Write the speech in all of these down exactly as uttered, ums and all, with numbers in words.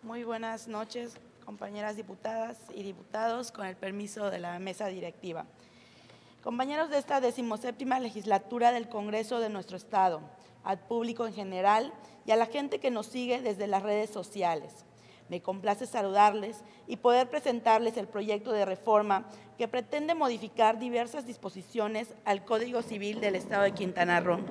Muy buenas noches, compañeras diputadas y diputados, con el permiso de la mesa directiva. Compañeros de esta decimoséptima legislatura del Congreso de nuestro Estado, al público en general y a la gente que nos sigue desde las redes sociales. Me complace saludarles y poder presentarles el proyecto de reforma que pretende modificar diversas disposiciones al Código Civil del Estado de Quintana Roo.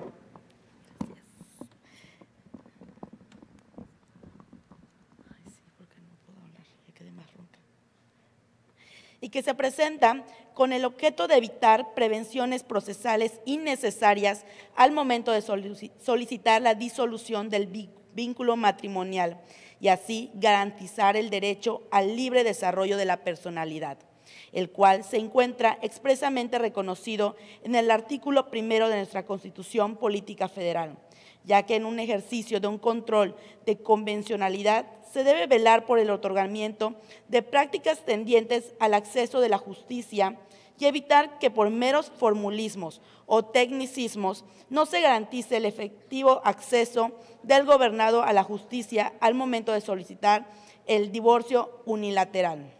Y que se presenta con el objeto de evitar prevenciones procesales innecesarias al momento de solicitar la disolución del vínculo matrimonial y así garantizar el derecho al libre desarrollo de la personalidad, el cual se encuentra expresamente reconocido en el artículo primero de nuestra Constitución Política Federal, ya que en un ejercicio de un control de convencionalidad se debe velar por el otorgamiento de prácticas tendientes al acceso de la justicia y evitar que por meros formulismos o tecnicismos no se garantice el efectivo acceso del gobernado a la justicia al momento de solicitar el divorcio unilateral.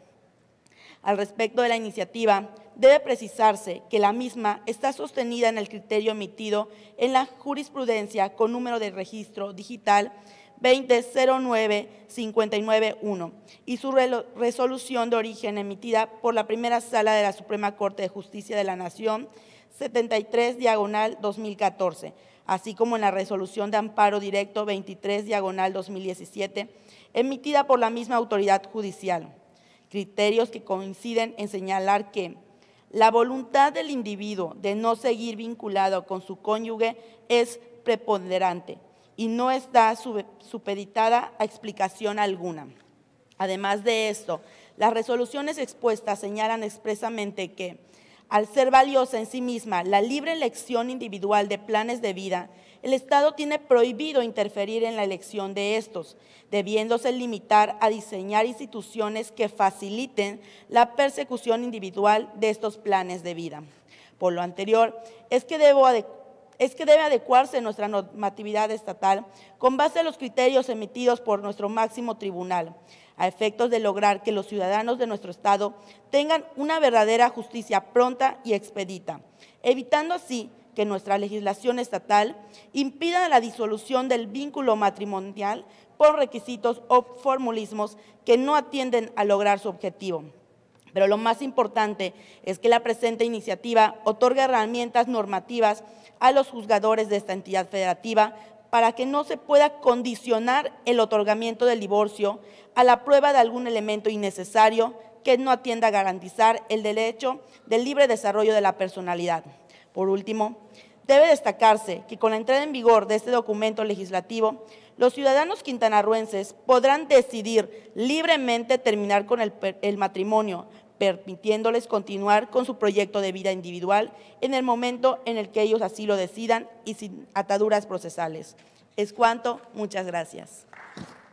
Al respecto de la iniciativa, debe precisarse que la misma está sostenida en el criterio emitido en la jurisprudencia con número de registro digital veinte cero nueve cincuenta y nueve uno y su resolución de origen emitida por la primera sala de la Suprema Corte de Justicia de la Nación setenta y tres diagonal dos mil catorce, así como en la resolución de amparo directo veintitrés diagonal dos mil diecisiete emitida por la misma autoridad judicial. Criterios que coinciden en señalar que la voluntad del individuo de no seguir vinculado con su cónyuge es preponderante y no está supeditada a explicación alguna. Además de esto, las resoluciones expuestas señalan expresamente que, al ser valiosa en sí misma la libre elección individual de planes de vida, el Estado tiene prohibido interferir en la elección de estos, debiéndose limitar a diseñar instituciones que faciliten la persecución individual de estos planes de vida. Por lo anterior, es que debo adecuar es que debe adecuarse nuestra normatividad estatal con base a los criterios emitidos por nuestro máximo tribunal, a efectos de lograr que los ciudadanos de nuestro Estado tengan una verdadera justicia pronta y expedita, evitando así que nuestra legislación estatal impida la disolución del vínculo matrimonial por requisitos o formulismos que no atienden a lograr su objetivo. Pero lo más importante es que la presente iniciativa otorga herramientas normativas a los juzgadores de esta entidad federativa para que no se pueda condicionar el otorgamiento del divorcio a la prueba de algún elemento innecesario que no atienda a garantizar el derecho del libre desarrollo de la personalidad. Por último, debe destacarse que con la entrada en vigor de este documento legislativo, los ciudadanos quintanarroenses podrán decidir libremente terminar con el, el matrimonio, permitiéndoles continuar con su proyecto de vida individual en el momento en el que ellos así lo decidan y sin ataduras procesales. Es cuanto. Muchas gracias.